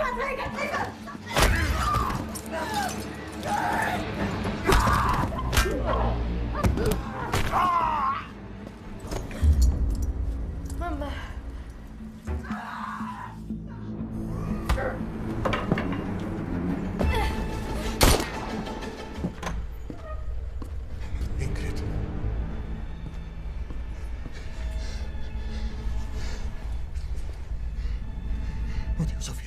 Oddio, Sofia.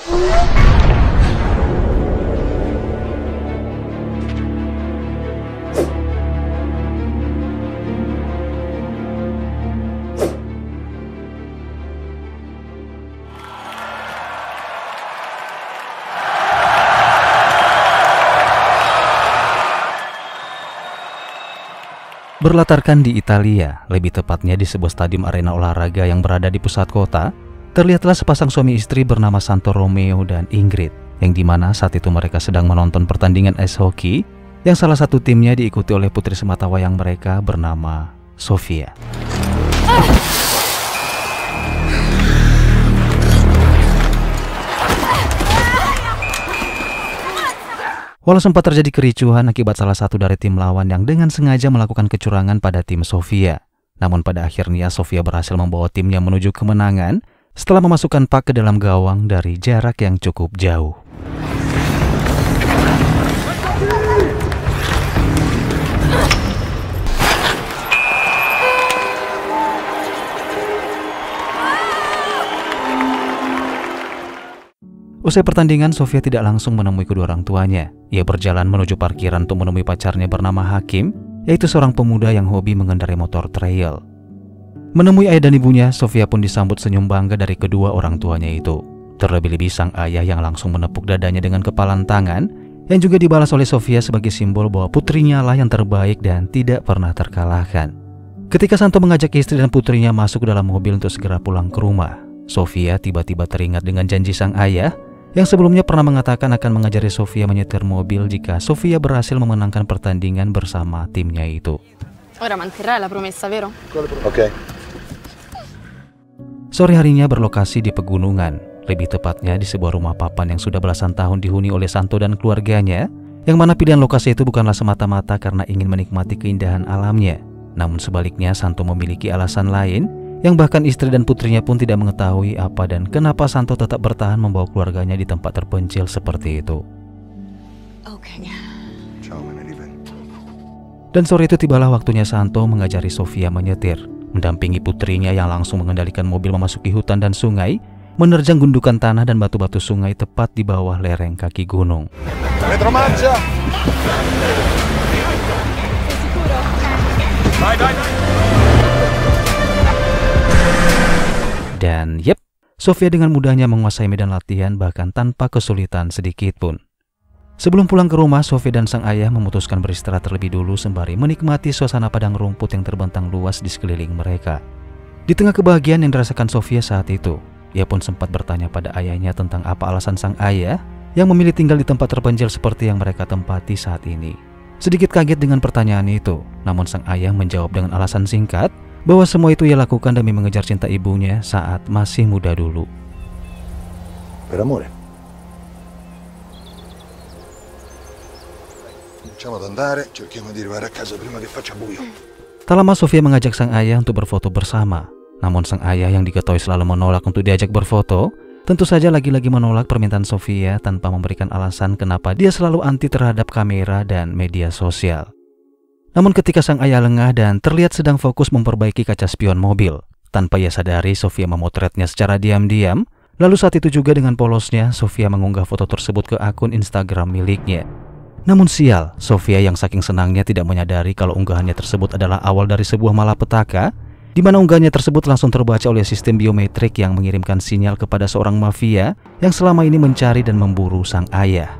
Berlatarkan di Italia, lebih tepatnya di sebuah stadion arena olahraga yang berada di pusat kota, terlihatlah sepasang suami istri bernama Santo Romeo dan Ingrid, yang dimana saat itu mereka sedang menonton pertandingan ice hockey, yang salah satu timnya diikuti oleh putri sematawayang mereka bernama Sofia. Walau sempat terjadi kericuhan akibat salah satu dari tim lawan yang dengan sengaja melakukan kecurangan pada tim Sofia, namun pada akhirnya Sofia berhasil membawa timnya menuju kemenangan setelah memasukkan puck ke dalam gawang dari jarak yang cukup jauh. Usai pertandingan, Sofia tidak langsung menemui kedua orang tuanya. Ia berjalan menuju parkiran untuk menemui pacarnya bernama Hakim, yaitu seorang pemuda yang hobi mengendarai motor trail. Menemui ayah dan ibunya, Sofia pun disambut senyum bangga dari kedua orang tuanya itu. Terlebih-lebih sang ayah yang langsung menepuk dadanya dengan kepalan tangan, yang juga dibalas oleh Sofia sebagai simbol bahwa putrinya lah yang terbaik dan tidak pernah terkalahkan. Ketika Santo mengajak istri dan putrinya masuk ke dalam mobil untuk segera pulang ke rumah, Sofia tiba-tiba teringat dengan janji sang ayah yang sebelumnya pernah mengatakan akan mengajari Sofia menyetir mobil jika Sofia berhasil memenangkan pertandingan bersama timnya itu. Ora manterrai la promessa, vero? Oke. Sore harinya berlokasi di pegunungan, lebih tepatnya di sebuah rumah papan yang sudah belasan tahun dihuni oleh Santo dan keluarganya, yang mana pilihan lokasi itu bukanlah semata-mata karena ingin menikmati keindahan alamnya, namun sebaliknya Santo memiliki alasan lain yang bahkan istri dan putrinya pun tidak mengetahui apa dan kenapa Santo tetap bertahan membawa keluarganya di tempat terpencil seperti itu. Oke. Ciao, Manelive. Dan sore itu tibalah waktunya Santo mengajari Sofia menyetir, mendampingi putrinya yang langsung mengendalikan mobil memasuki hutan dan sungai, menerjang gundukan tanah dan batu-batu sungai tepat di bawah lereng kaki gunung. Retromarcia! Dai. Dan yep, Sofia dengan mudahnya menguasai medan latihan bahkan tanpa kesulitan sedikit pun. Sebelum pulang ke rumah, Sofia dan sang ayah memutuskan beristirahat terlebih dulu sembari menikmati suasana padang rumput yang terbentang luas di sekeliling mereka. Di tengah kebahagiaan yang dirasakan Sofia saat itu, ia pun sempat bertanya pada ayahnya tentang apa alasan sang ayah yang memilih tinggal di tempat terpencil seperti yang mereka tempati saat ini. Sedikit kaget dengan pertanyaan itu, namun sang ayah menjawab dengan alasan singkat bahwa semua itu ia lakukan demi mengejar cinta ibunya saat masih muda dulu. Per amore. Cominciamo ad andare, cerchiamo di arrivare a casa prima che faccia buio. Tak lama Sofia mengajak sang ayah untuk berfoto bersama. Namun sang ayah yang diketahui selalu menolak untuk diajak berfoto, tentu saja lagi-lagi menolak permintaan Sofia tanpa memberikan alasan kenapa dia selalu anti terhadap kamera dan media sosial. Namun ketika sang ayah lengah dan terlihat sedang fokus memperbaiki kaca spion mobil, tanpa ia sadari Sofia memotretnya secara diam-diam. Lalu saat itu juga dengan polosnya Sofia mengunggah foto tersebut ke akun Instagram miliknya. Namun sial, Sofia yang saking senangnya tidak menyadari kalau unggahannya tersebut adalah awal dari sebuah malapetaka, di mana unggahannya tersebut langsung terbaca oleh sistem biometrik yang mengirimkan sinyal kepada seorang mafia yang selama ini mencari dan memburu sang ayah.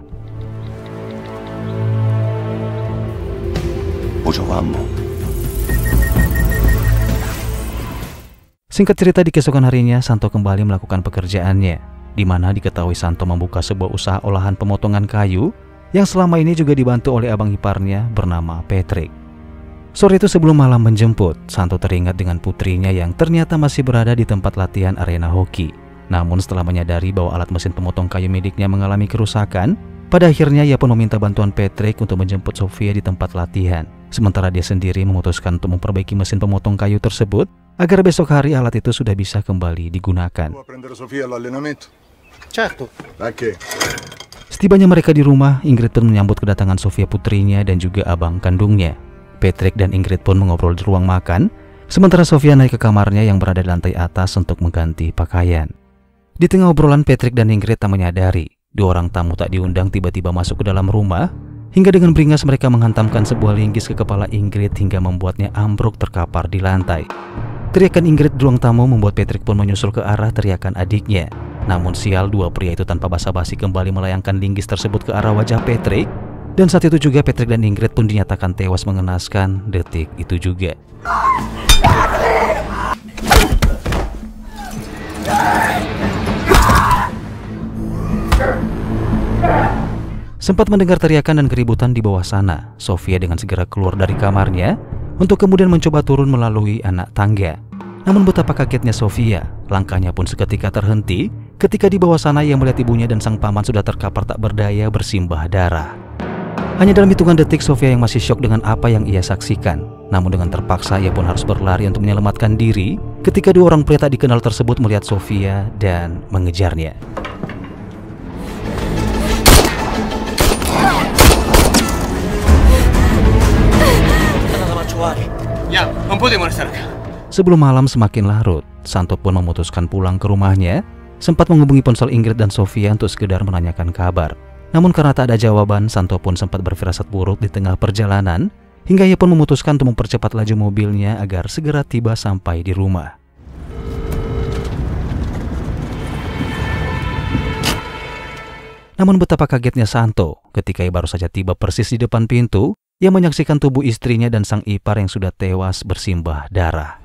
Singkat cerita, di keesokan harinya Santo kembali melakukan pekerjaannya, di mana diketahui Santo membuka sebuah usaha olahan pemotongan kayu yang selama ini juga dibantu oleh abang iparnya bernama Patrick. Sore itu sebelum malam menjemput, Santo teringat dengan putrinya yang ternyata masih berada di tempat latihan arena hoki. Namun setelah menyadari bahwa alat mesin pemotong kayu miliknya mengalami kerusakan, pada akhirnya ia pun meminta bantuan Patrick untuk menjemput Sofia di tempat latihan. Sementara dia sendiri memutuskan untuk memperbaiki mesin pemotong kayu tersebut agar besok hari alat itu sudah bisa kembali digunakan. Setibanya mereka di rumah, Ingrid pun menyambut kedatangan Sofia putrinya dan juga abang kandungnya. Patrick dan Ingrid pun mengobrol di ruang makan, sementara Sofia naik ke kamarnya yang berada di lantai atas untuk mengganti pakaian. Di tengah obrolan, Patrick dan Ingrid tak menyadari dua orang tamu tak diundang tiba-tiba masuk ke dalam rumah, hingga dengan beringas mereka menghantamkan sebuah linggis ke kepala Ingrid hingga membuatnya ambruk terkapar di lantai. Teriakan Ingrid di ruang tamu membuat Patrick pun menyusul ke arah teriakan adiknya. Namun sial, dua pria itu tanpa basa-basi kembali melayangkan linggis tersebut ke arah wajah Patrick. Dan saat itu juga Patrick dan Ingrid pun dinyatakan tewas mengenaskan detik itu juga. Sempat mendengar teriakan dan keributan di bawah sana, Sofia dengan segera keluar dari kamarnya untuk kemudian mencoba turun melalui anak tangga. Namun betapa kagetnya Sofia, langkahnya pun seketika terhenti ketika di bawah sana ia melihat ibunya dan sang paman sudah terkapar tak berdaya bersimbah darah. Hanya dalam hitungan detik Sofia yang masih syok dengan apa yang ia saksikan. Namun dengan terpaksa ia pun harus berlari untuk menyelamatkan diri ketika dua orang pria tak dikenal tersebut melihat Sofia dan mengejarnya. Sebelum malam semakin larut, Santo pun memutuskan pulang ke rumahnya, sempat menghubungi ponsel Ingrid dan Sofia untuk sekedar menanyakan kabar. Namun karena tak ada jawaban, Santo pun sempat berfirasat buruk di tengah perjalanan, hingga ia pun memutuskan untuk mempercepat laju mobilnya agar segera tiba sampai di rumah. Namun betapa kagetnya Santo ketika ia baru saja tiba persis di depan pintu, ia menyaksikan tubuh istrinya dan sang ipar yang sudah tewas bersimbah darah.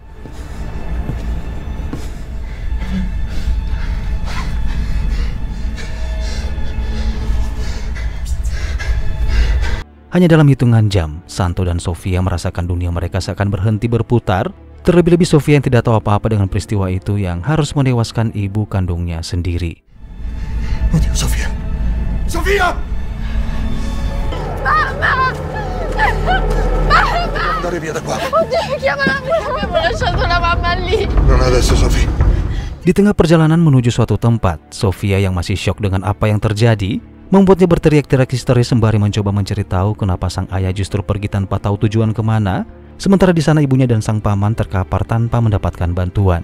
Hanya dalam hitungan jam, Santo dan Sofia merasakan dunia mereka seakan berhenti berputar. Terlebih-lebih Sofia yang tidak tahu apa-apa dengan peristiwa itu yang harus menewaskan ibu kandungnya sendiri. Oddio, Sofia! Sofia! Mamma! Andare via da qua. Oddio, chiama la mia, abbiamo lasciato la mamma lì. Non adesso, Sofia. Di tengah perjalanan menuju suatu tempat, Sofia yang masih syok dengan apa yang terjadi membuatnya berteriak-teriak histeris sembari mencoba mencari tahu kenapa sang ayah justru pergi tanpa tahu tujuan kemana, sementara di sana ibunya dan sang paman terkapar tanpa mendapatkan bantuan.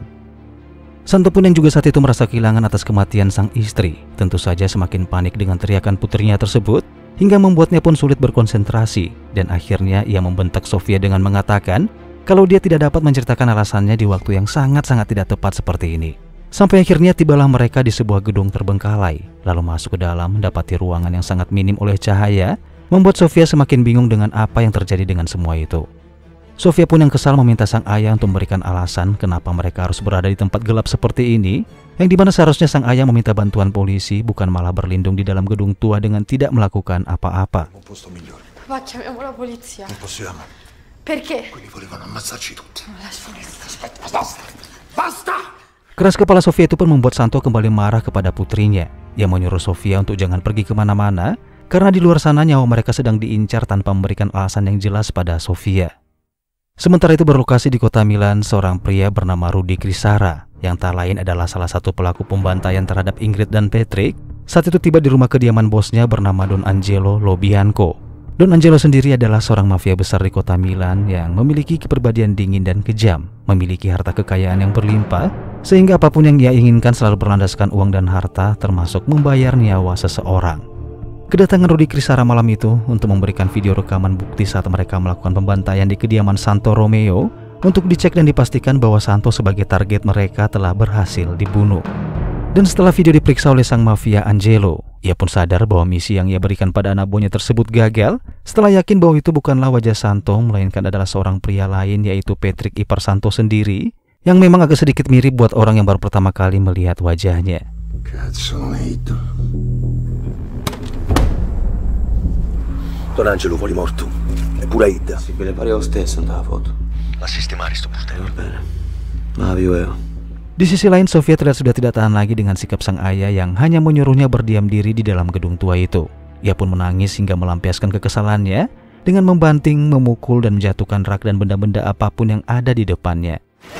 Santo pun yang juga saat itu merasa kehilangan atas kematian sang istri, tentu saja semakin panik dengan teriakan putrinya tersebut, hingga membuatnya pun sulit berkonsentrasi, dan akhirnya ia membentak Sofia dengan mengatakan kalau dia tidak dapat menceritakan alasannya di waktu yang sangat-sangat tidak tepat seperti ini. Sampai akhirnya tibalah mereka di sebuah gedung terbengkalai, lalu masuk ke dalam mendapati ruangan yang sangat minim oleh cahaya, membuat Sofia semakin bingung dengan apa yang terjadi dengan semua itu. Sofia pun yang kesal meminta sang ayah untuk memberikan alasan kenapa mereka harus berada di tempat gelap seperti ini, yang dimana seharusnya sang ayah meminta bantuan polisi, bukan malah berlindung di dalam gedung tua dengan tidak melakukan apa-apa. Papà, chiamiamo la polizia. Non possiamo. Perché? Quelli volevano ammazzarci tutti. Aspetta. Basta! Basta! Keras kepala Sofia itu pun membuat Santo kembali marah kepada putrinya. Ia menyuruh Sofia untuk jangan pergi kemana-mana, karena di luar sana nyawa mereka sedang diincar tanpa memberikan alasan yang jelas pada Sofia. Sementara itu berlokasi di kota Milan, seorang pria bernama Rudy Crisara, yang tak lain adalah salah satu pelaku pembantaian terhadap Ingrid dan Patrick, saat itu tiba di rumah kediaman bosnya bernama Don Angelo Lobianco. Don Angelo sendiri adalah seorang mafia besar di kota Milan yang memiliki kepribadian dingin dan kejam, memiliki harta kekayaan yang berlimpah, sehingga apapun yang ia inginkan selalu berlandaskan uang dan harta, termasuk membayar nyawa seseorang. Kedatangan Rudy Crisara malam itu untuk memberikan video rekaman bukti saat mereka melakukan pembantaian di kediaman Santo Romeo untuk dicek dan dipastikan bahwa Santo sebagai target mereka telah berhasil dibunuh. Dan setelah video diperiksa oleh sang mafia Angelo, ia pun sadar bahwa misi yang ia berikan pada anak buahnya tersebut gagal setelah yakin bahwa itu bukanlah wajah Santo, melainkan adalah seorang pria lain, yaitu Patrick ipar Santo sendiri, yang memang agak sedikit mirip buat orang yang baru pertama kali melihat wajahnya. Cazzo, non è Hitler. Don Angelo fuori morto. Eppure Ida. Sì, quelle pare lo stesso nella foto. A sistemare sto bustello. Va bene. Ma vivo io. Di sisi lain, Sofia terlihat sudah tidak tahan lagi dengan sikap sang ayah yang hanya menyuruhnya berdiam diri di dalam gedung tua itu. Ia pun menangis hingga melampiaskan kekesalannya dengan membanting, memukul, dan menjatuhkan rak dan benda-benda apapun yang ada di depannya.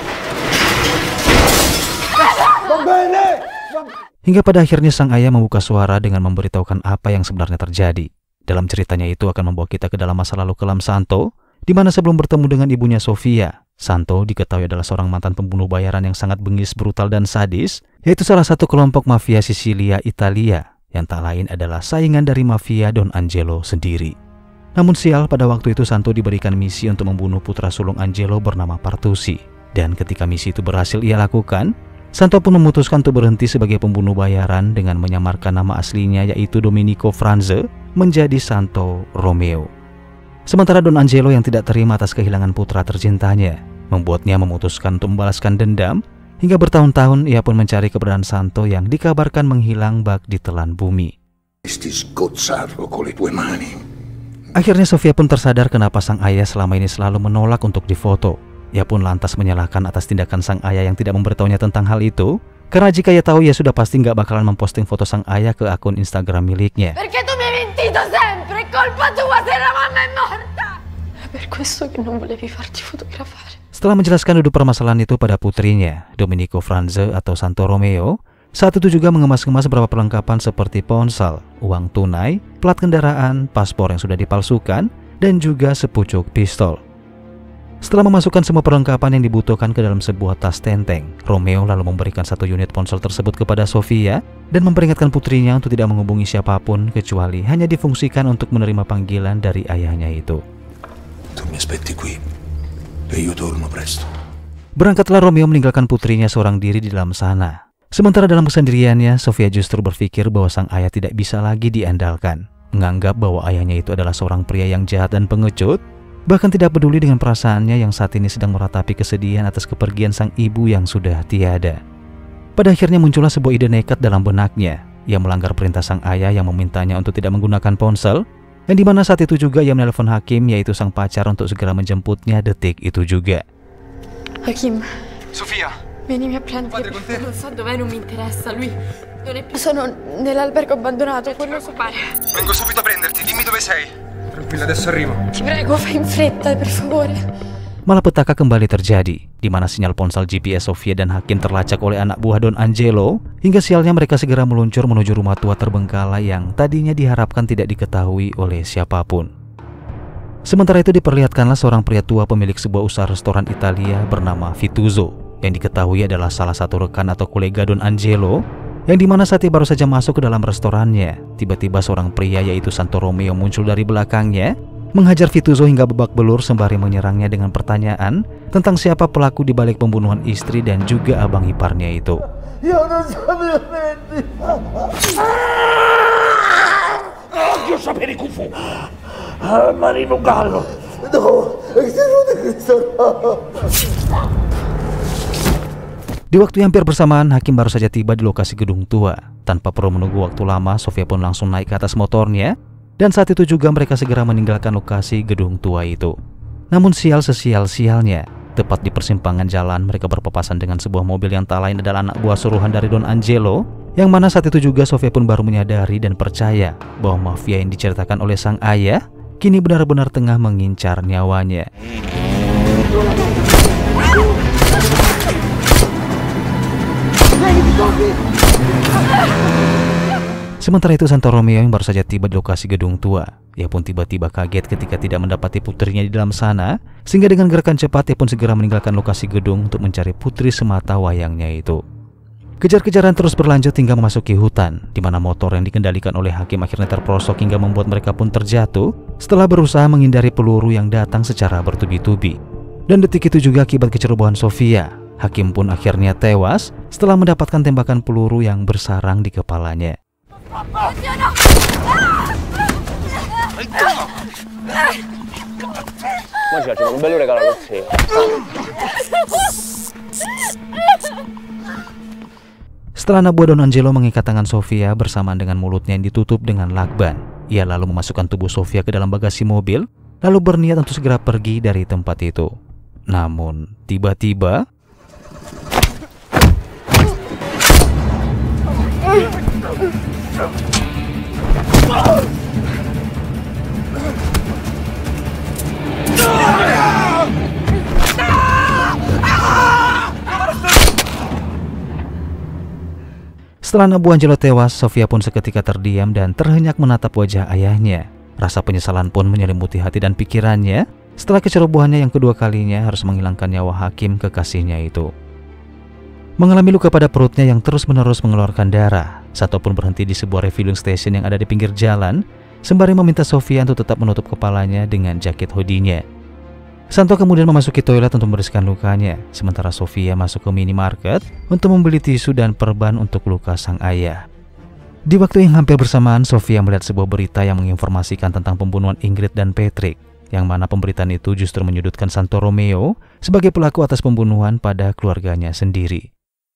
Hingga pada akhirnya sang ayah membuka suara dengan memberitahukan apa yang sebenarnya terjadi. Dalam ceritanya itu akan membawa kita ke dalam masa lalu kelam Santo, di mana sebelum bertemu dengan ibunya Sofia, Santo diketahui adalah seorang mantan pembunuh bayaran yang sangat bengis, brutal, dan sadis, yaitu salah satu kelompok mafia Sisilia, Italia, yang tak lain adalah saingan dari mafia Don Angelo sendiri. Namun sial, pada waktu itu Santo diberikan misi untuk membunuh putra sulung Angelo bernama Partusi. Dan ketika misi itu berhasil ia lakukan, Santo pun memutuskan untuk berhenti sebagai pembunuh bayaran dengan menyamarkan nama aslinya yaitu Domenico Franze menjadi Santo Romeo. Sementara Don Angelo yang tidak terima atas kehilangan putra tercintanya, membuatnya memutuskan untuk membalaskan dendam, hingga bertahun-tahun ia pun mencari keberadaan Santo yang dikabarkan menghilang bak di telan bumi. Akhirnya Sofia pun tersadar kenapa sang ayah selama ini selalu menolak untuk difoto. Ia pun lantas menyalahkan atas tindakan sang ayah yang tidak memberitahunya tentang hal itu, karena jika ia tahu ia sudah pasti nggak bakalan memposting foto sang ayah ke akun Instagram miliknya. Perché tu mi hai mentito sempre, è colpa tua se la mamma è morta. È per questo che non volevi farti fotografare. Setelah menjelaskan duduk permasalahan itu pada putrinya, Domenico Franze atau Santo Romeo, saat itu juga mengemas-ngemas beberapa perlengkapan seperti ponsel, uang tunai, plat kendaraan, paspor yang sudah dipalsukan, dan juga sepucuk pistol. Setelah memasukkan semua perlengkapan yang dibutuhkan ke dalam sebuah tas tenteng, Romeo lalu memberikan 1 unit ponsel tersebut kepada Sofia dan memperingatkan putrinya untuk tidak menghubungi siapapun kecuali hanya difungsikan untuk menerima panggilan dari ayahnya itu. Tu mi aspetti qui, e io torno presto. Berangkatlah Romeo meninggalkan putrinya seorang diri di dalam sana. Sementara dalam kesendiriannya, Sofia justru berpikir bahwa sang ayah tidak bisa lagi diandalkan, menganggap bahwa ayahnya itu adalah seorang pria yang jahat dan pengecut, bahkan tidak peduli dengan perasaannya yang saat ini sedang meratapi kesedihan atas kepergian sang ibu yang sudah tiada. Pada akhirnya muncullah sebuah ide nekat dalam benaknya. Ia melanggar perintah sang ayah yang memintanya untuk tidak menggunakan ponsel, yang dimana saat itu juga ia menelpon Hakim yaitu sang pacar untuk segera menjemputnya detik itu juga. Hakim, Sofia! venimi a prendere. Padre con te? Non so dov'è, non mi interessa. Lui non è più. Sono nell'albergo abbandonato, quello so fare. Vengo subito a prenderti, dimmi dove sei. Tranquilla, adesso arrivo. Ti prego, fai in fretta, per favore. Malapetaka kembali terjadi, di mana sinyal ponsel GPS Sofia dan Hakim terlacak oleh anak buah Don Angelo, hingga sialnya mereka segera meluncur menuju rumah tua terbengkalai yang tadinya diharapkan tidak diketahui oleh siapapun. Sementara itu diperlihatkanlah seorang pria tua pemilik sebuah usaha restoran Italia bernama Fituzzo, yang diketahui adalah salah satu rekan atau kolega Don Angelo, yang dimana saat ia baru saja masuk ke dalam restorannya, tiba-tiba seorang pria yaitu Santo Romeo muncul dari belakangnya, menghajar Fituzzo hingga babak belur sembari menyerangnya dengan pertanyaan tentang siapa pelaku di balik pembunuhan istri dan juga abang iparnya itu. Di waktu yang hampir bersamaan, Hakim baru saja tiba di lokasi gedung tua. Tanpa perlu menunggu waktu lama, Sofia pun langsung naik ke atas motornya, dan saat itu juga mereka segera meninggalkan lokasi gedung tua itu. Namun sial sesial-sialnya, tepat di persimpangan jalan mereka berpapasan dengan sebuah mobil yang tak lain adalah anak buah suruhan dari Don Angelo, yang mana saat itu juga Sofia pun baru menyadari dan percaya bahwa mafia yang diceritakan oleh sang ayah kini benar-benar tengah mengincar nyawanya. Sementara itu Santo Romeo yang baru saja tiba di lokasi gedung tua, ia pun tiba-tiba kaget ketika tidak mendapati putrinya di dalam sana, sehingga dengan gerakan cepat ia pun segera meninggalkan lokasi gedung untuk mencari putri semata wayangnya itu. Kejar-kejaran terus berlanjut hingga memasuki hutan, di mana motor yang dikendalikan oleh Hakim akhirnya terperosok hingga membuat mereka pun terjatuh setelah berusaha menghindari peluru yang datang secara bertubi-tubi. Dan detik itu juga akibat kecerobohan Sofia, Hakim pun akhirnya tewas setelah mendapatkan tembakan peluru yang bersarang di kepalanya. Setelah anak buah Don Angelo mengikat tangan Sofia bersamaan dengan mulutnya yang ditutup dengan lakban, ia lalu memasukkan tubuh Sofia ke dalam bagasi mobil, lalu berniat untuk segera pergi dari tempat itu. Namun, tiba-tiba Setelah anak buah Angelo tewas, Sofia pun seketika terdiam dan terhenyak menatap wajah ayahnya. Rasa penyesalan pun menyelimuti hati dan pikirannya setelah kecerobohannya yang kedua kalinya harus menghilangkan nyawa Hakim kekasihnya itu. Mengalami luka pada perutnya yang terus-menerus mengeluarkan darah, Santo pun berhenti di sebuah refueling station yang ada di pinggir jalan, sembari meminta Sofia untuk tetap menutup kepalanya dengan jaket hoodie-nya. Santo kemudian memasuki toilet untuk membersihkan lukanya, sementara Sofia masuk ke minimarket untuk membeli tisu dan perban untuk luka sang ayah. Di waktu yang hampir bersamaan, Sofia melihat sebuah berita yang menginformasikan tentang pembunuhan Ingrid dan Patrick, yang mana pemberitaan itu justru menyudutkan Santo Romeo sebagai pelaku atas pembunuhan pada keluarganya sendiri.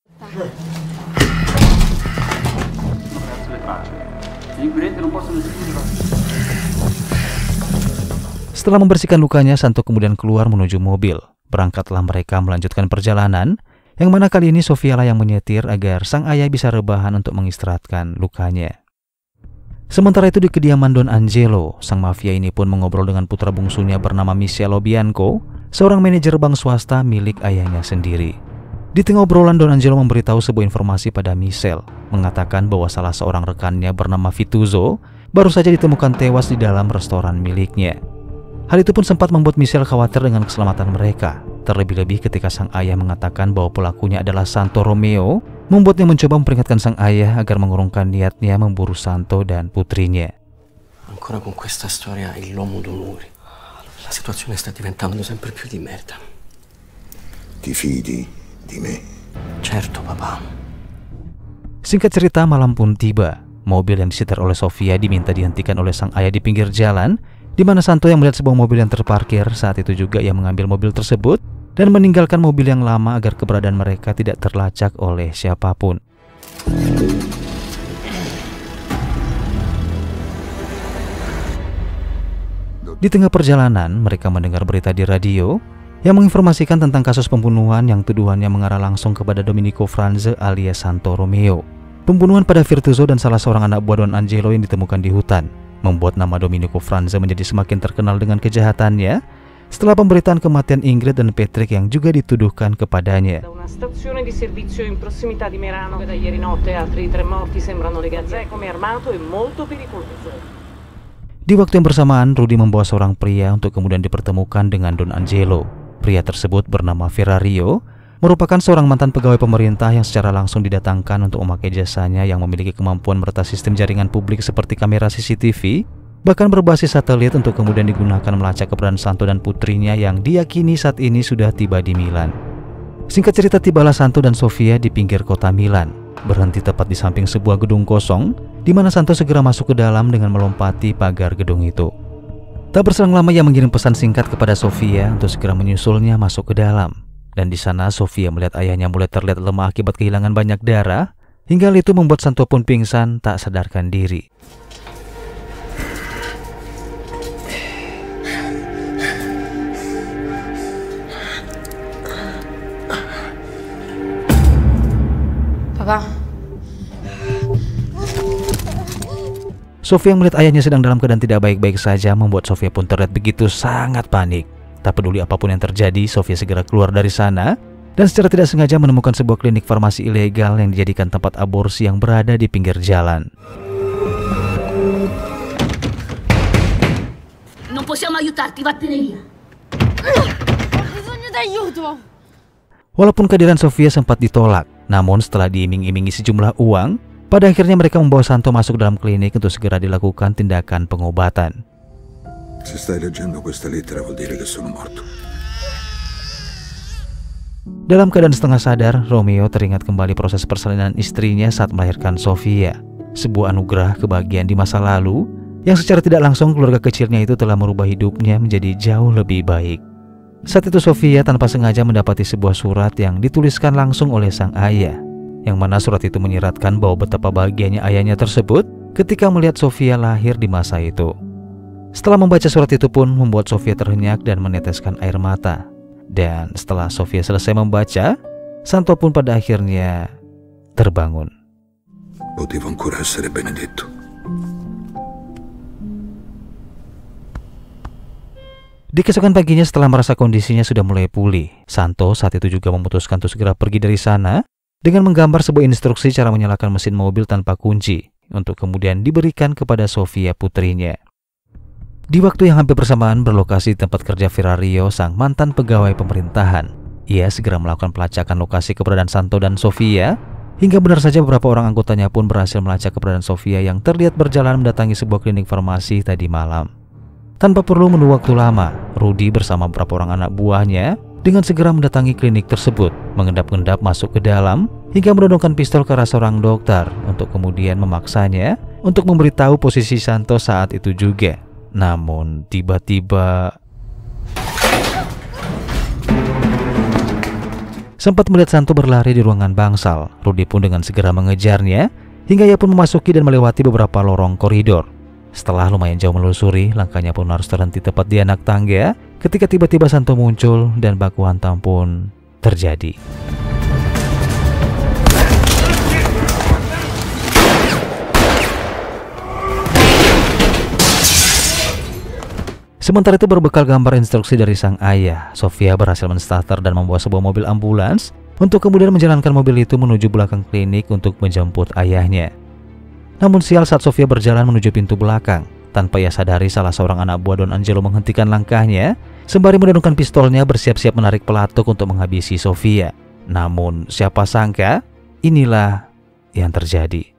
Setelah membersihkan lukanya, Santo kemudian keluar menuju mobil. Berangkatlah mereka melanjutkan perjalanan, yang mana kali ini Sofia lah yang menyetir agar sang ayah bisa rebahan untuk mengistirahatkan lukanya. Sementara itu di kediaman Don Angelo, sang mafia ini pun mengobrol dengan putra bungsunya bernama Michele Bianco, seorang manajer bank swasta milik ayahnya sendiri. Di tengah obrolan, Don Angelo memberitahu sebuah informasi pada Michele, mengatakan bahwa salah seorang rekannya bernama Vituzo baru saja ditemukan tewas di dalam restoran miliknya. Hal itu pun sempat membuat Michele khawatir dengan keselamatan mereka, terlebih-lebih ketika sang ayah mengatakan bahwa pelakunya adalah Santo Romeo, membuatnya mencoba memperingatkan sang ayah agar mengurungkan niatnya memburu Santo dan putrinya. Ancora con questa storia il lomo d'onore. La situazione sta diventando sempre più di merda. Ti fidi di me? Certo, papà. Singkat cerita, malam pun tiba. Mobil yang disetir oleh Sofia diminta dihentikan oleh sang ayah di pinggir jalan, di mana Santo yang melihat sebuah mobil yang terparkir saat itu juga ia mengambil mobil tersebut dan meninggalkan mobil yang lama agar keberadaan mereka tidak terlacak oleh siapapun. Di tengah perjalanan, mereka mendengar berita di radio yang menginformasikan tentang kasus pembunuhan yang tuduhannya mengarah langsung kepada Domenico Franze alias Santo Romeo. Pembunuhan pada Virtuoso dan salah seorang anak buah Don Angelo yang ditemukan di hutan membuat nama Domenico Franze menjadi semakin terkenal dengan kejahatannya setelah pemberitaan kematian Ingrid dan Patrick yang juga dituduhkan kepadanya. Di waktu yang bersamaan, Rudy membawa seorang pria untuk kemudian dipertemukan dengan Don Angelo. Pria tersebut bernama Ferrario, merupakan seorang mantan pegawai pemerintah yang secara langsung didatangkan untuk memakai jasanya yang memiliki kemampuan meretas sistem jaringan publik seperti kamera CCTV, bahkan berbasis satelit untuk kemudian digunakan melacak keberadaan Santo dan putrinya yang diyakini saat ini sudah tiba di Milan. Singkat cerita, tibalah Santo dan Sofia di pinggir kota Milan, berhenti tepat di samping sebuah gedung kosong, di mana Santo segera masuk ke dalam dengan melompati pagar gedung itu. Tak berselang lama ia mengirim pesan singkat kepada Sofia untuk segera menyusulnya masuk ke dalam. Dan di sana Sofia melihat ayahnya mulai terlihat lemah akibat kehilangan banyak darah, hingga hal itu membuat Santo pun pingsan tak sadarkan diri. Papa. Sofia melihat ayahnya sedang dalam keadaan tidak baik-baik saja membuat Sofia pun terlihat begitu sangat panik. Tak peduli apapun yang terjadi, Sofia segera keluar dari sana dan secara tidak sengaja menemukan sebuah klinik farmasi ilegal yang dijadikan tempat aborsi yang berada di pinggir jalan. Non possiamo aiutarti, vattene via. Ho bisogno d'aiuto. Walaupun kehadiran Sofia sempat ditolak, namun setelah diiming-imingi sejumlah uang, pada akhirnya mereka membawa Santo masuk dalam klinik untuk segera dilakukan tindakan pengobatan. Se stai leggendo questa lettera vuol dire che sono morto. Dalam keadaan setengah sadar, Romeo teringat kembali proses persalinan istrinya saat melahirkan Sofia, sebuah anugerah kebahagiaan di masa lalu yang secara tidak langsung keluarga kecilnya itu telah merubah hidupnya menjadi jauh lebih baik. Saat itu Sofia tanpa sengaja mendapati sebuah surat yang dituliskan langsung oleh sang ayah, yang mana surat itu menyiratkan bahwa betapa bahagianya ayahnya tersebut ketika melihat Sofia lahir di masa itu. Setelah membaca surat itu pun membuat Sofia terhenyak dan meneteskan air mata. Dan setelah Sofia selesai membaca, Santo pun pada akhirnya terbangun. Potevo ancora essere benedetto. Di keesokan paginya setelah merasa kondisinya sudah mulai pulih, Santo saat itu juga memutuskan untuk segera pergi dari sana dengan menggambar sebuah instruksi cara menyalakan mesin mobil tanpa kunci untuk kemudian diberikan kepada Sofia putrinya. Di waktu yang hampir bersamaan berlokasi di tempat kerja Ferrario, sang mantan pegawai pemerintahan, ia segera melakukan pelacakan lokasi keberadaan Santo dan Sofia, hingga benar saja beberapa orang anggotanya pun berhasil melacak keberadaan Sofia yang terlihat berjalan mendatangi sebuah klinik farmasi tadi malam. Tanpa perlu menunggu waktu lama, Rudy bersama beberapa orang anak buahnya dengan segera mendatangi klinik tersebut, mengendap-endap masuk ke dalam, hingga menodongkan pistol ke arah seorang dokter untuk kemudian memaksanya untuk memberitahu posisi Santo saat itu juga. Namun tiba-tiba sempat melihat Santo berlari di ruangan bangsal. Rudy pun dengan segera mengejarnya hingga ia pun memasuki dan melewati beberapa lorong koridor. Setelah lumayan jauh menelusuri, langkahnya pun harus terhenti tepat di anak tangga ketika tiba-tiba Santo muncul dan baku hantam pun terjadi. Sementara itu berbekal gambar instruksi dari sang ayah, Sofia berhasil menstarter dan membawa sebuah mobil ambulans untuk kemudian menjalankan mobil itu menuju belakang klinik untuk menjemput ayahnya. Namun sial saat Sofia berjalan menuju pintu belakang, tanpa ia sadari salah seorang anak buah Don Angelo menghentikan langkahnya, sembari menodongkan pistolnya bersiap-siap menarik pelatuk untuk menghabisi Sofia. Namun siapa sangka, inilah yang terjadi.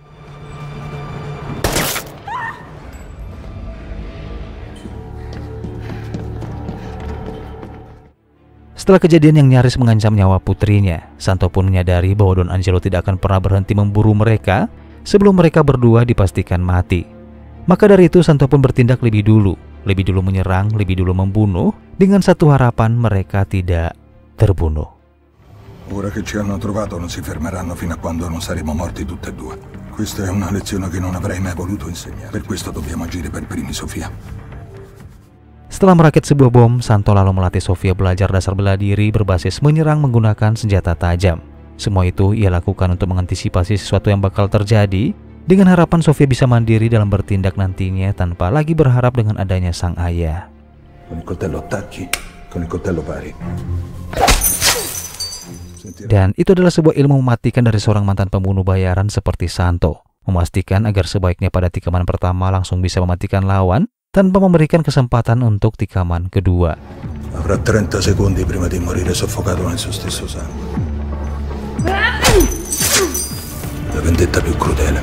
Setelah kejadian yang nyaris mengancam nyawa putrinya, Santo pun menyadari bahwa Don Angelo tidak akan pernah berhenti memburu mereka sebelum mereka berdua dipastikan mati. Maka dari itu Santo pun bertindak lebih dulu menyerang, lebih dulu membunuh, dengan satu harapan mereka tidak terbunuh. Ora che ci hanno trovato non si fermeranno fino a quando non saremo morti tutti e due. Questa è una lezione che non avrei mai voluto insegnare. Per questo dobbiamo agire per primi, Sofia. Setelah merakit sebuah bom, Santo lalu melatih Sofia belajar dasar bela diri berbasis menyerang menggunakan senjata tajam. Semua itu ia lakukan untuk mengantisipasi sesuatu yang bakal terjadi, dengan harapan Sofia bisa mandiri dalam bertindak nantinya tanpa lagi berharap dengan adanya sang ayah. Con il coltello attacchi, con il coltello pari. Dan itu adalah sebuah ilmu mematikan dari seorang mantan pembunuh bayaran seperti Santo, memastikan agar sebaiknya pada tikaman pertama langsung bisa mematikan lawan tanpa memberikan kesempatan untuk tikaman kedua. Avrà 30 secondi prima di morire soffocato nel suo stesso sangue. La vendetta più crudele.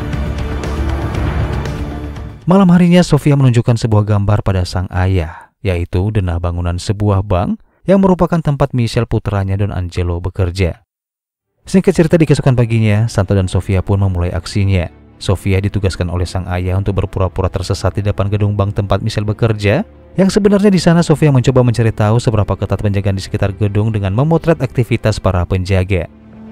Malam harinya Sofia menunjukkan sebuah gambar pada sang ayah, yaitu denah bangunan sebuah bank yang merupakan tempat Michelle putranya Don Angelo bekerja. Singkat cerita di keesokan paginya, Santo dan Sofia pun memulai aksinya. Sofia ditugaskan oleh sang ayah untuk berpura-pura tersesat di depan gedung bank tempat Michelle bekerja, yang sebenarnya di sana Sofia mencoba mencari tahu seberapa ketat penjagaan di sekitar gedung dengan memotret aktivitas para penjaga.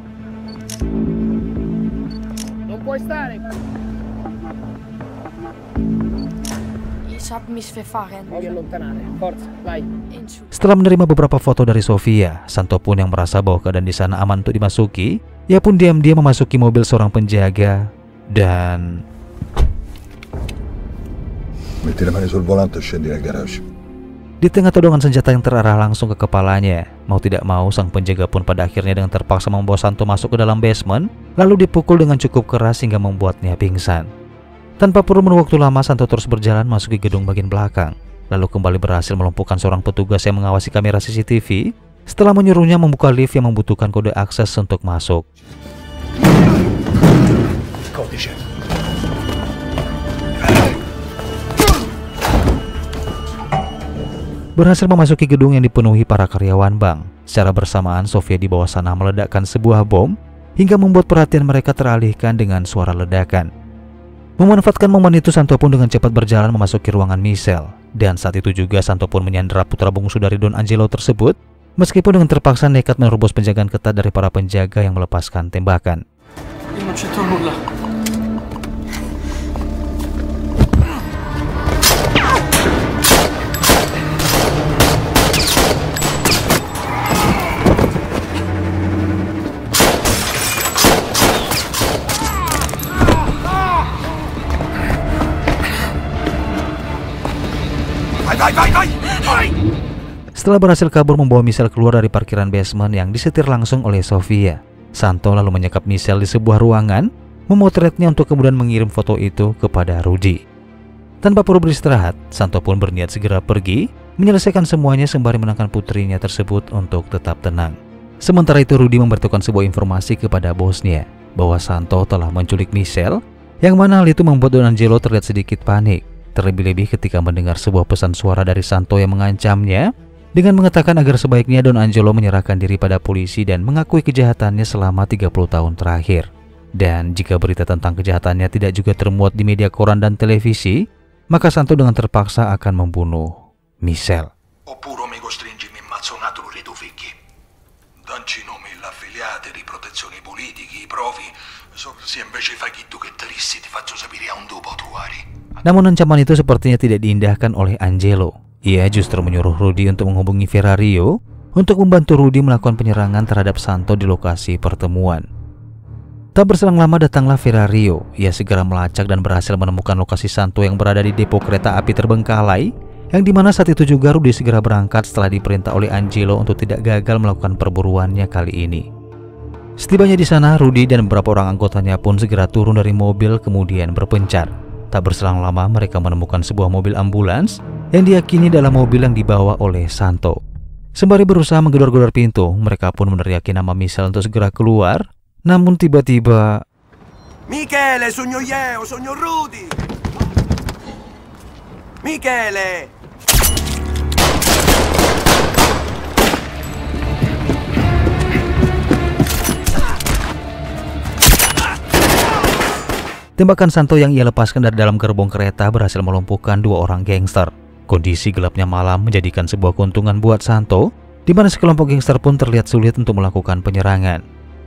Setelah menerima beberapa foto dari Sofia, Santo pun yang merasa bahwa keadaan di sana aman untuk dimasuki, ia pun diam-diam memasuki mobil seorang penjaga dan Metti le mani sul volante e scendi nel garage. Di tengah todongan senjata yang terarah langsung ke kepalanya, mau tidak mau sang penjaga pun pada akhirnya dengan terpaksa membawa Santo masuk ke dalam basement, lalu dipukul dengan cukup keras hingga membuatnya pingsan. Tanpa perlu menunggu waktu lama, Santo terus berjalan masuk ke gedung bagian belakang, lalu kembali berhasil melumpuhkan seorang petugas yang mengawasi kamera CCTV setelah menyuruhnya membuka lift yang membutuhkan kode akses untuk masuk. Codice. Berhasil memasuki gedung yang dipenuhi para karyawan bank. Secara bersamaan, Sofia di bawah sana meledakkan sebuah bom hingga membuat perhatian mereka teralihkan dengan suara ledakan. Memanfaatkan momen itu, Santo pun dengan cepat berjalan memasuki ruangan Michelle. Dan saat itu juga Santo pun menyandera putra bungsu dari Don Angelo tersebut, meskipun dengan terpaksa nekat menerobos penjagaan ketat dari para penjaga yang melepaskan tembakan. Vai! Setelah berhasil kabur membawa Michelle keluar dari parkiran basement yang disetir langsung oleh Sofia, Santo lalu menyekap Michelle di sebuah ruangan, memotretnya untuk kemudian mengirim foto itu kepada Rudy. Tanpa perlu beristirahat, Santo pun berniat segera pergi, menyelesaikan semuanya sembari menenangkan putrinya tersebut untuk tetap tenang. Sementara itu Rudy memberitahukan sebuah informasi kepada bosnya bahwa Santo telah menculik Michelle, yang mana hal itu membuat Don Angelo terlihat sedikit panik, terlebih-lebih ketika mendengar sebuah pesan suara dari Santo yang mengancamnya dengan mengatakan agar sebaiknya Don Angelo menyerahkan diri pada polisi dan mengakui kejahatannya selama 30 tahun terakhir. Dan jika berita tentang kejahatannya tidak juga termuat di media koran dan televisi, maka Santo dengan terpaksa akan membunuh Michelle. Oppure mi costringi mi ammazzo un altro dei tuoi figli. Danci nomi l'affiliate di protezione politiche, i profi. Se invece fai chi tu che terissi ti faccio sapere a un dopo tuari. Namun ancaman itu sepertinya tidak diindahkan oleh Angelo. Ia justru menyuruh Rudy untuk menghubungi Ferrario untuk membantu Rudy melakukan penyerangan terhadap Santo di lokasi pertemuan. Tak berselang lama datanglah Ferrario. Ia segera melacak dan berhasil menemukan lokasi Santo yang berada di depo kereta api terbengkalai, yang dimana saat itu juga Rudy segera berangkat setelah diperintah oleh Angelo untuk tidak gagal melakukan perburuannya kali ini. Setibanya di sana, Rudy dan beberapa orang anggotanya pun segera turun dari mobil kemudian berpencar. Tak berselang lama mereka menemukan sebuah mobil ambulans yang diyakini adalah mobil yang dibawa oleh Santo. Sembari berusaha menggedor-gedor pintu, mereka pun meneriaki nama Michelle untuk segera keluar. Namun tiba-tiba, Michele, sogno io, sogno Rudy! Michele! tembakan Santo yang ia lepaskan dari dalam gerbong kereta berhasil melumpuhkan dua orang gangster. Kondisi gelapnya malam menjadikan sebuah keuntungan buat Santo, di mana sekelompok gangster pun terlihat sulit untuk melakukan penyerangan.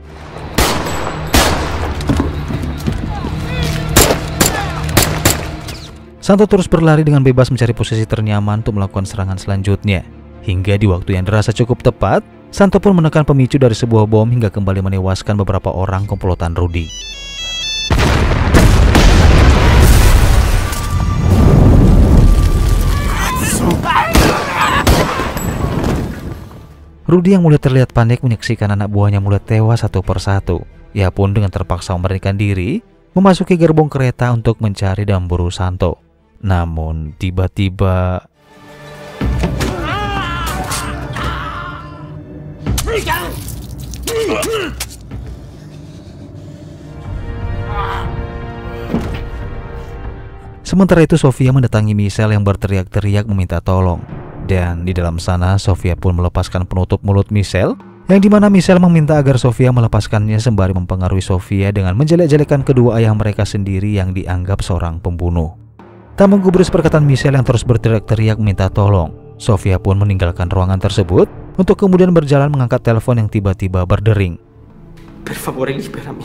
Santo terus berlari dengan bebas mencari posisi ternyaman untuk melakukan serangan selanjutnya. Hingga di waktu yang dirasa cukup tepat, Santo pun menekan pemicu dari sebuah bom hingga kembali menewaskan beberapa orang komplotan Rudy. Rudy yang mulai terlihat panik menyaksikan anak buahnya mulai tewas satu persatu. Ia pun dengan terpaksa melarikan diri, memasuki gerbong kereta untuk mencari dan memburu Santo. Namun tiba-tiba sementara itu Sofia mendatangi Michelle yang berteriak-teriak meminta tolong. Dan di dalam sana Sofia pun melepaskan penutup mulut Michelle, yang dimana Michelle meminta agar Sofia melepaskannya sembari mempengaruhi Sofia dengan menjelek-jelekan kedua ayah mereka sendiri yang dianggap seorang pembunuh. Tak menggubris perkataan Michelle yang terus berteriak-teriak meminta tolong, Sofia pun meninggalkan ruangan tersebut untuk kemudian berjalan mengangkat telepon yang tiba-tiba berdering. Per favore, liberami.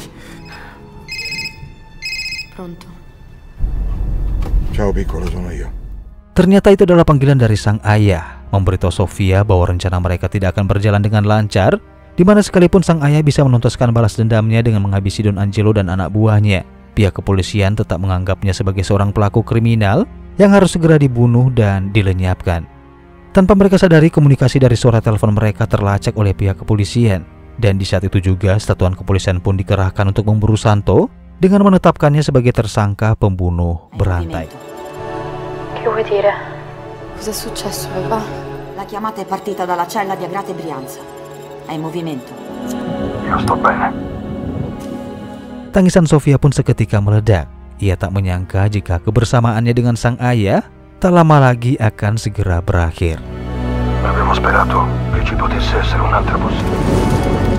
Pronto? Ciao piccolo, sono io. Ternyata itu adalah panggilan dari sang ayah, memberitahu Sofia bahwa rencana mereka tidak akan berjalan dengan lancar, di mana sekalipun sang ayah bisa menuntaskan balas dendamnya dengan menghabisi Don Angelo dan anak buahnya, pihak kepolisian tetap menganggapnya sebagai seorang pelaku kriminal yang harus segera dibunuh dan dilenyapkan. Tanpa mereka sadari, komunikasi dari suara telepon mereka terlacak oleh pihak kepolisian, dan di saat itu juga satuan kepolisian pun dikerahkan untuk memburu Santo dengan menetapkannya sebagai tersangka pembunuh berantai. Che vuoi dire? Cos'è successo, papà? La chiamata è partita dalla cella di Agrate Brianza. È in movimento. Io sto bene. Tangisan Sofia pun seketika meledak. Ia tak menyangka jika kebersamaannya dengan sang ayah tak lama lagi akan segera berakhir. Abbiamo sperato che ci potesse essere un'altra possibilità.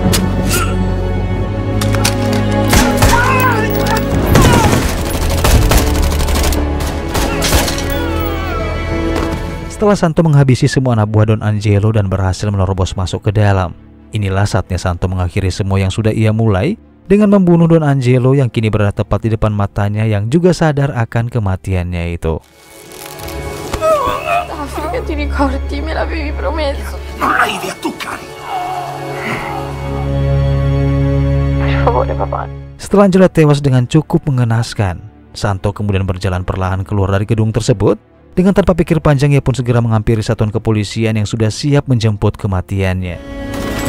Setelah Santo menghabisi semua anak buah Don Angelo dan berhasil menerobos masuk ke dalam, inilah saatnya Santo mengakhiri semua yang sudah ia mulai dengan membunuh Don Angelo yang kini berada tepat di depan matanya yang juga sadar akan kematiannya itu. Africa, ti ricordi? Me l'avevi promesso. Non arrivi a toccare. Per favore, papà. Setelah Angelo tewas dengan cukup mengenaskan, Santo kemudian berjalan perlahan keluar dari gedung tersebut Dengan tanpa pikir panjang, ia pun segera menghampiri satuan kepolisian yang sudah siap menjemput kematiannya.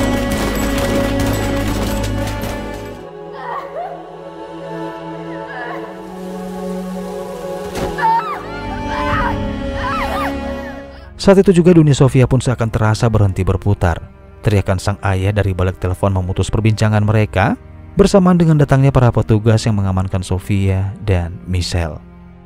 Saat itu juga dunia Sofia pun seakan terasa berhenti berputar. Teriakan sang ayah dari balik telepon memutus perbincangan mereka bersamaan dengan datangnya para petugas yang mengamankan Sofia dan Michelle.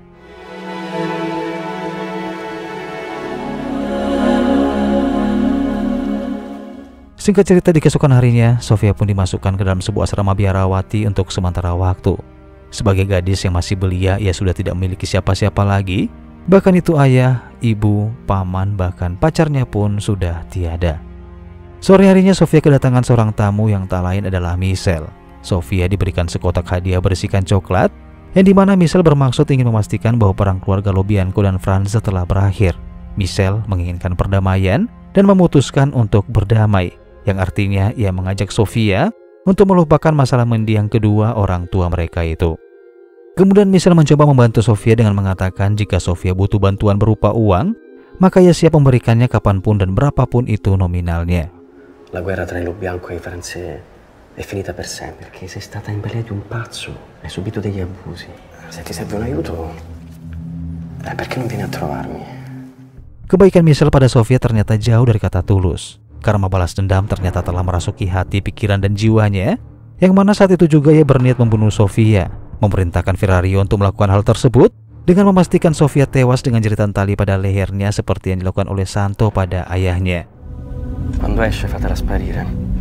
Singkat cerita, di keesokan harinya, Sofia pun dimasukkan ke dalam sebuah asrama biarawati untuk sementara waktu. Sebagai gadis yang masih belia, ia sudah tidak memiliki siapa-siapa lagi. Bahkan itu ayah, ibu, paman, bahkan pacarnya pun sudah tiada. Sore harinya Sofia kedatangan seorang tamu yang tak lain adalah Michelle. Sofia diberikan sekotak hadiah berisikan coklat, yang dimana Michelle bermaksud ingin memastikan bahwa perang keluarga Lobianco dan Franz telah berakhir. Michelle menginginkan perdamaian dan memutuskan untuk berdamai, yang artinya ia mengajak Sofia untuk melupakan masalah mendiang kedua orang tua mereka itu. Kemudian Michelle mencoba membantu Sofia dengan mengatakan jika Sofia butuh bantuan berupa uang, maka ia siap memberikannya kapanpun dan berapapun itu nominalnya. La guerra tra i Lobianco e i Franz è finita per sempre, perché sei stata in balia di un pazzo, hai subito degli abusi. Se ti serve un aiuto, perché non vieni a trovarmi? Kebaikan Michelle pada Sofia ternyata jauh dari kata tulus. Karena balas dendam ternyata telah merasuki hati, pikiran, dan jiwanya, yang mana saat itu juga ia berniat membunuh Sofia. Memerintahkan Ferrario untuk melakukan hal tersebut dengan memastikan Sofia tewas dengan jeritan tali pada lehernya seperti yang dilakukan oleh Santo pada ayahnya. Quando esce fatela sparire.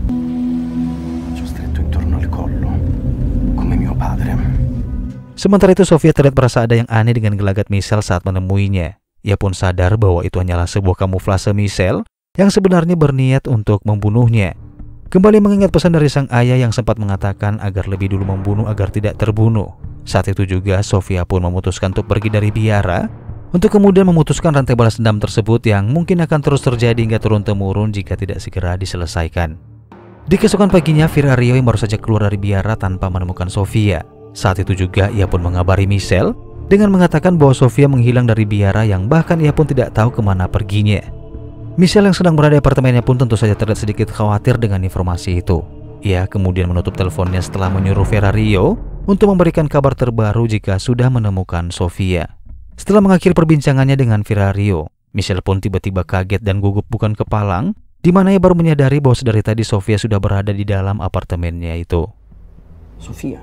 Faccio stretto intorno al collo, come mio padre. Sementara itu Sofia terlihat merasa ada yang aneh dengan gelagat Michelle saat menemuinya. Ia pun sadar bahwa itu hanyalah sebuah kamuflase Michelle yang sebenarnya berniat untuk membunuhnya. Kembali mengingat pesan dari sang ayah yang sempat mengatakan agar lebih dulu membunuh agar tidak terbunuh. Saat itu juga Sofia pun memutuskan untuk pergi dari biara untuk kemudian memutuskan rantai balas dendam tersebut yang mungkin akan terus terjadi hingga turun-temurun jika tidak segera diselesaikan. Di keesokan paginya, Ferrario yang baru saja keluar dari biara tanpa menemukan Sofia. Saat itu juga ia pun mengabari Michelle dengan mengatakan bahwa Sofia menghilang dari biara yang bahkan ia pun tidak tahu kemana perginya. Michelle yang sedang berada di apartemennya pun tentu saja terlihat sedikit khawatir dengan informasi itu. Ia kemudian menutup teleponnya setelah menyuruh Ferrario untuk memberikan kabar terbaru jika sudah menemukan Sofia. Setelah mengakhiri perbincangannya dengan Ferrario, Michelle pun tiba-tiba kaget dan gugup bukan kepalang, di mana ia baru menyadari bahwa sedari tadi Sofia sudah berada di dalam apartemennya itu. Sofia,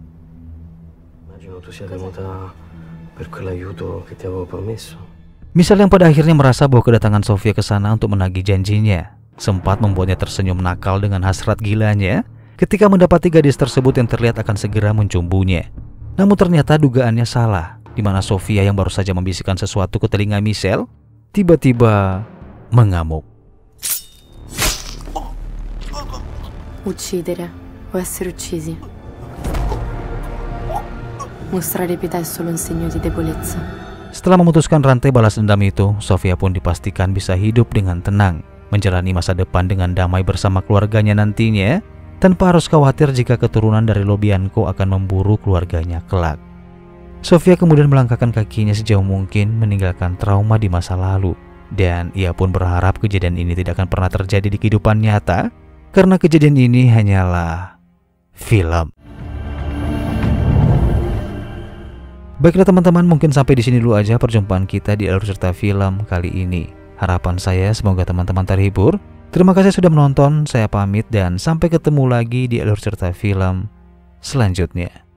immagino tu sia venuta per quell'aiuto che ti avevo promesso. Michelle yang pada akhirnya merasa bahwa kedatangan Sofia ke sana untuk menagih janjinya sempat membuatnya tersenyum nakal dengan hasrat gilanya ketika mendapati gadis tersebut yang terlihat akan segera mencumbunya. Namun ternyata dugaannya salah, di mana Sofia yang baru saja membisikkan sesuatu ke telinga Michelle tiba-tiba mengamuk. Uccidere o essere uccisi. Mostrare pietà è solo un segno di debolezza. Setelah memutuskan rantai balas dendam itu, Sofia pun dipastikan bisa hidup dengan tenang, menjalani masa depan dengan damai bersama keluarganya nantinya, tanpa harus khawatir jika keturunan dari Lobianco akan memburu keluarganya kelak. Sofia kemudian melangkahkan kakinya sejauh mungkin meninggalkan trauma di masa lalu, dan ia pun berharap kejadian ini tidak akan pernah terjadi di kehidupan nyata, karena kejadian ini hanyalah film. Baiklah teman-teman, mungkin sampai di sini dulu aja perjumpaan kita di alur cerita film kali ini. Harapan saya semoga teman-teman terhibur. Terima kasih sudah menonton, saya pamit dan sampai ketemu lagi di alur cerita film selanjutnya.